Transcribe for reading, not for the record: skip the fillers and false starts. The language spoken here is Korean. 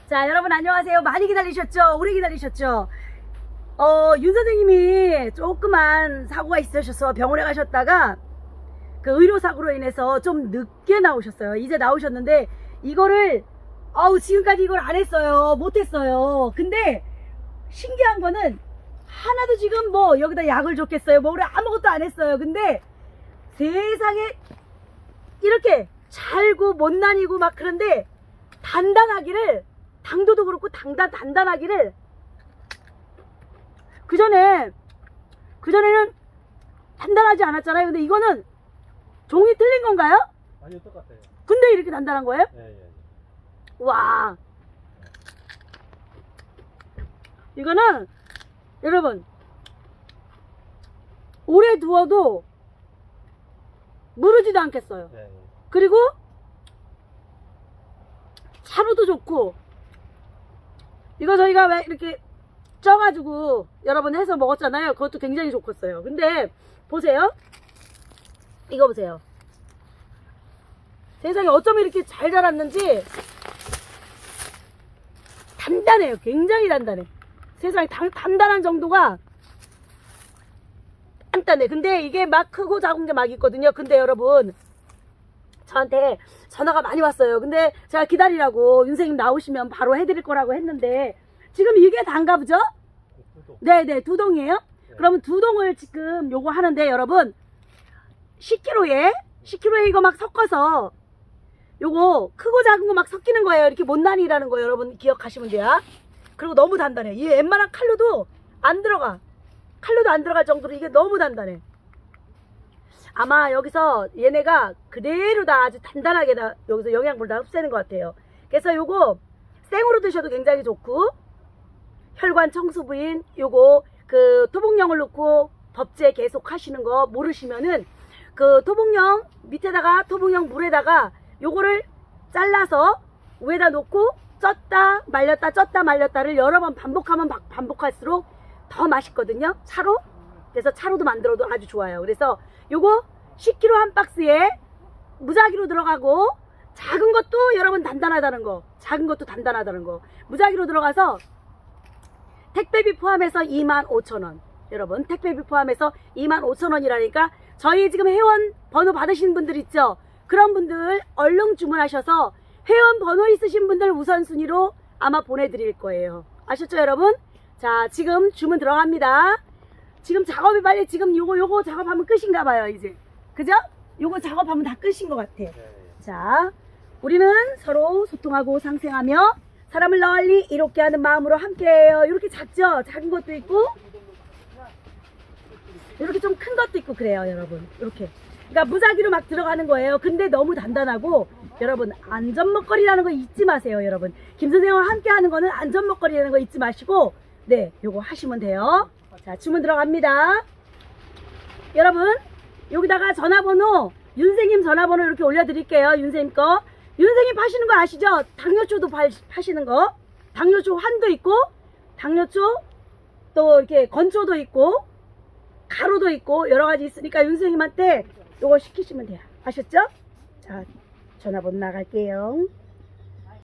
자, 여러분 안녕하세요. 많이 기다리셨죠? 오래 기다리셨죠? 윤 선생님이 조그만 사고가 있으셔서 병원에 가셨다가 그 의료사고로 인해서 좀 늦게 나오셨어요. 이제 나오셨는데 이거를 지금까지 이걸 안 했어요. 못 했어요. 근데 신기한 거는 하나도 지금 뭐 여기다 약을 줬겠어요. 뭐를 아무것도 안 했어요. 근데 세상에 이렇게 잘고 못 다니고 막 그런데 단단하기를, 당도도 그렇고 단단하기를 그전에는 단단하지 않았잖아요. 근데 이거는 종이 틀린 건가요? 아니요, 똑같아요. 근데 이렇게 단단한 거예요? 예. 와, 이거는 여러분 오래 두어도 무르지도 않겠어요. 예. 그리고 차로도 좋고, 이거 저희가 왜 이렇게 쪄가지고 여러분 해서 먹었잖아요. 그것도 굉장히 좋겠어요. 근데 보세요, 이거 보세요. 세상에 어쩜 이렇게 잘 자랐는지. 단단해요. 굉장히 단단해. 세상에 단단한 정도가 단단해. 근데 이게 막 크고 작은 게 막 있거든요. 근데 여러분 저한테 전화가 많이 왔어요. 근데 제가 기다리라고 윤 선생님 나오시면 바로 해드릴 거라고 했는데 지금 이게 단가 보죠? 네네, 두 동이에요. 네. 그러면 두 동을 지금 요거 하는데 여러분 10kg에 이거 막 섞어서 요거 크고 작은 거 막 섞이는 거예요. 이렇게 못난이라는 거 여러분 기억하시면 돼요. 그리고 너무 단단해. 이 웬만한 칼로도 안 들어갈 정도로 이게 너무 단단해. 아마 여기서 얘네가 그대로 다 아주 단단하게 다 여기서 영양분을 다 흡수하는 것 같아요. 그래서 요거 생으로 드셔도 굉장히 좋고, 혈관 청소부인 요거 그 토복령을 넣고 법제 계속 하시는 거 모르시면은 그 토복령 밑에다가 토복령 물에다가 요거를 잘라서 위에다 놓고 쪘다 말렸다 쪘다 말렸다를 여러 번 반복하면 반복할수록 더 맛있거든요. 차로. 그래서 차로도 만들어도 아주 좋아요. 그래서 요거 10kg 한 박스에 무작위로 들어가고, 작은 것도 여러분 단단하다는 거, 무작위로 들어가서 택배비 포함해서 25,000원. 여러분 택배비 포함해서 25,000원이라니까 저희 지금 회원 번호 받으신 분들 있죠? 그런 분들 얼른 주문하셔서 회원 번호 있으신 분들 우선순위로 아마 보내드릴 거예요. 아셨죠 여러분? 자, 지금 주문 들어갑니다. 지금 작업이 빨리, 지금 요거 작업하면 끝인가 봐요 이제. 그죠? 요거 작업하면 다 끝인 것 같아. 자, 우리는 서로 소통하고 상생하며 사람을 널리 이롭게 하는 마음으로 함께해요. 이렇게 작죠? 작은 것도 있고 이렇게 좀 큰 것도 있고 그래요 여러분. 이렇게 그러니까 무작위로 막 들어가는 거예요. 근데 너무 단단하고, 여러분 안전먹거리라는 거 잊지 마세요 여러분. 김선생님과 함께 하는 거는 안전먹거리라는 거 잊지 마시고, 네, 요거 하시면 돼요. 자, 주문 들어갑니다. 여러분 여기다가 전화번호, 윤생님 전화번호 이렇게 올려드릴게요. 윤생님 거. 윤생님 파시는 거 아시죠? 당뇨초도 파시는 거. 당뇨초 환도 있고, 당뇨초 또 이렇게 건초도 있고 가루도 있고 여러 가지 있으니까 윤생님한테 요거 시키시면 돼요. 아셨죠? 자, 전화번호 나갈게요.